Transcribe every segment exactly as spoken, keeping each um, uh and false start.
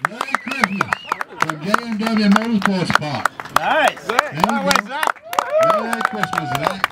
Merry Christmas from J M W Motorsports Park. Nice. There we go. Merry Christmas, Zach.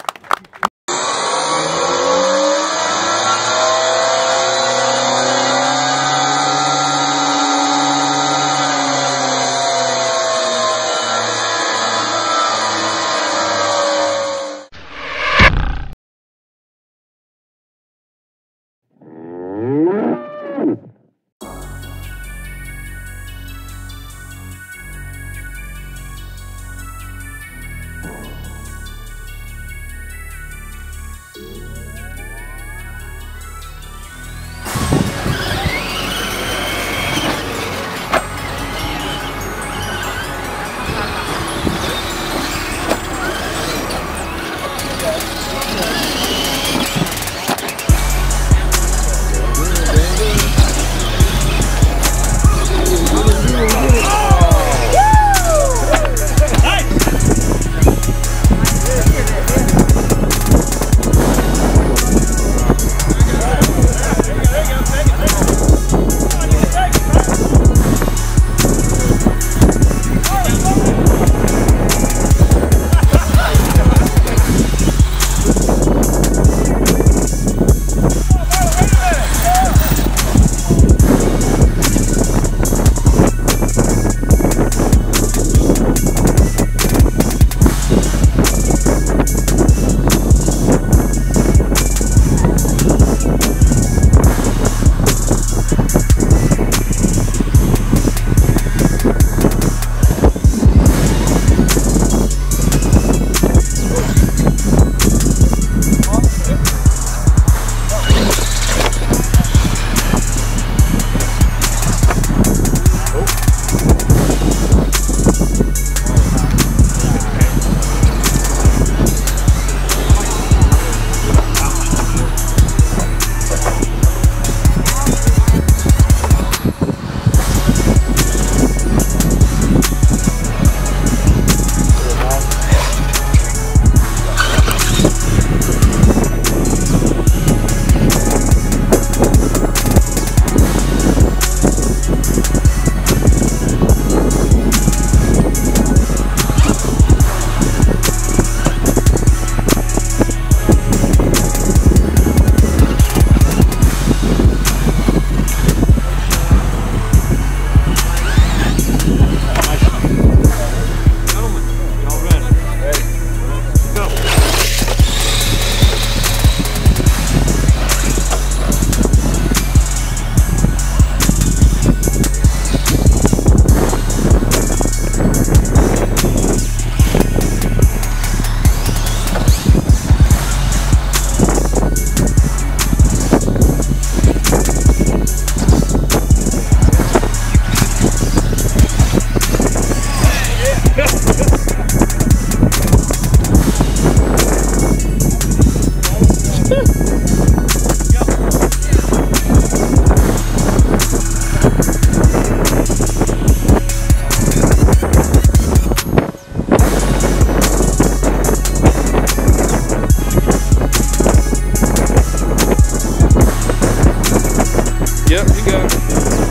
Yep, you got it.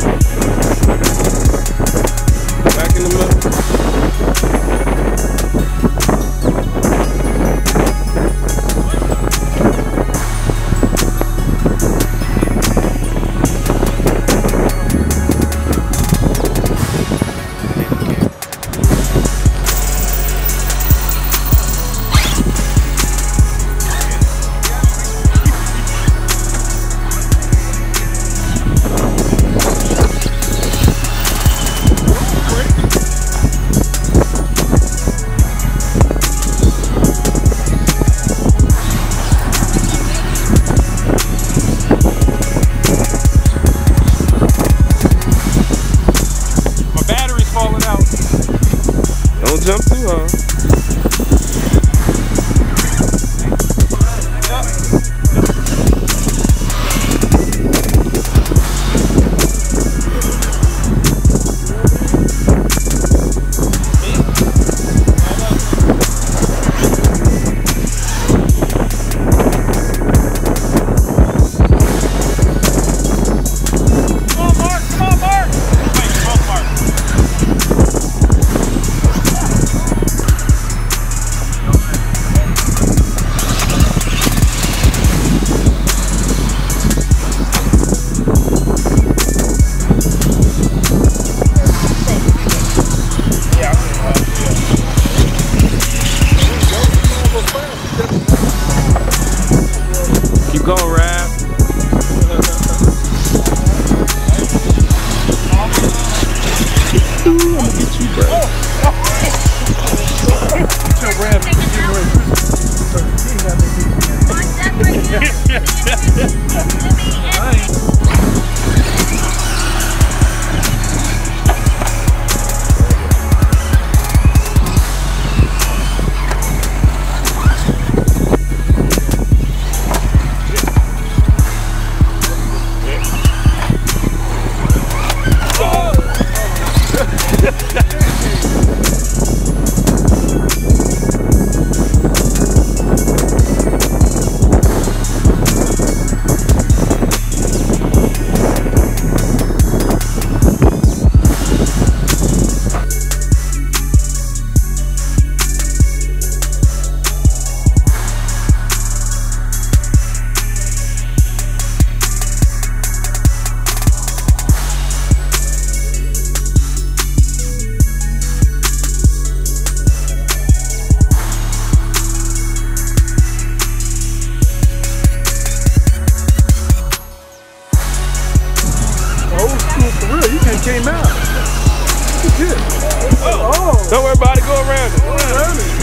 Back in the middle. Don't jump too hard. Come on, Mark! Come on, Mark! already came out. Look at this. Oh. oh. Don't worry about it. Go around it. Go around it.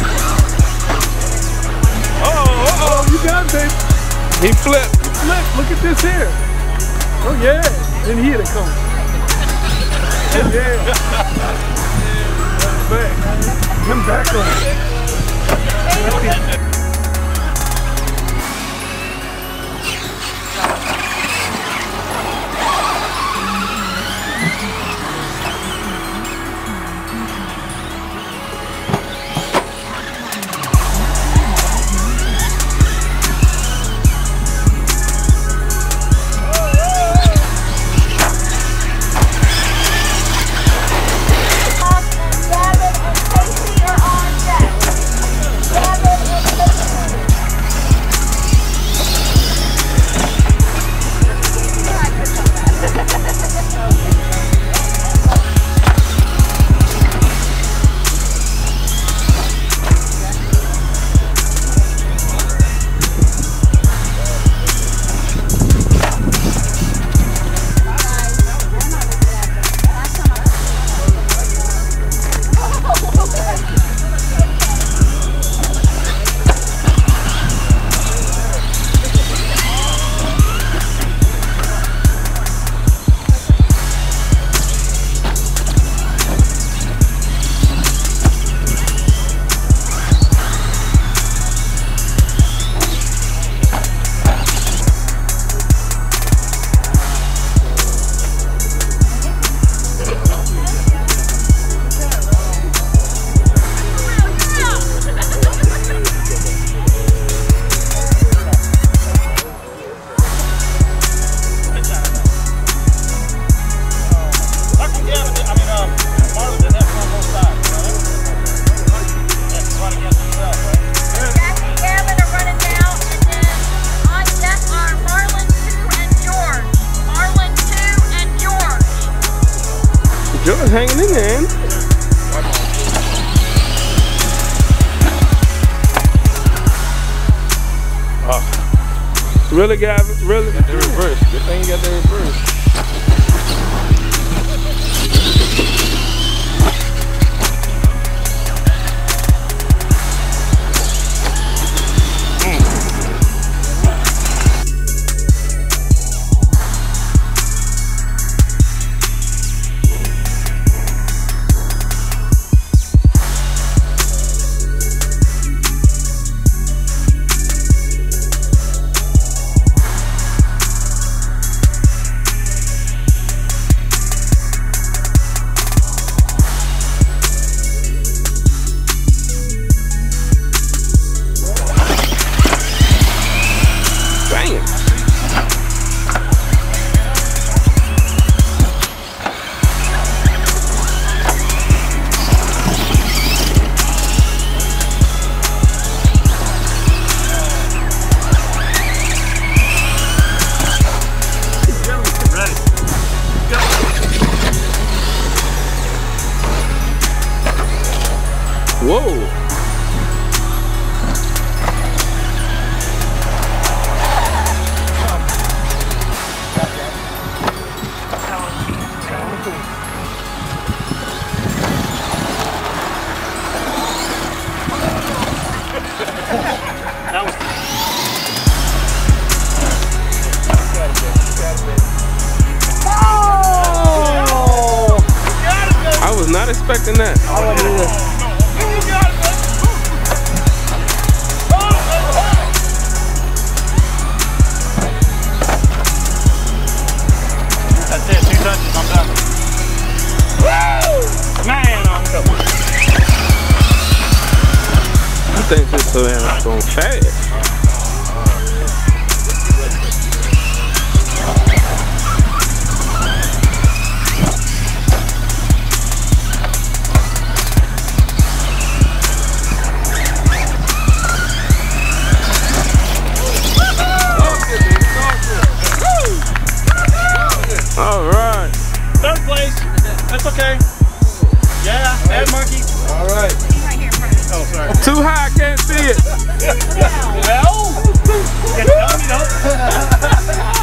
Oh, uh oh. You got it, baby. He flipped. He flipped. Look at this here. Oh, yeah. Then he hit it coming. Yeah. That's back. Come back on. George hanging in there, ain't he? Oh. Really got really got the reverse. Good thing you got the reverse. Whoa. I was not expecting that. I wasn't either. That's it, two touches, I'm done. Woo! Man, I'm coming. I think this so damn going fast. All right. Third place. That's okay. Yeah, bad monkey. All right. Oh, sorry. Too high, I can't see it. Well, you tell me, though.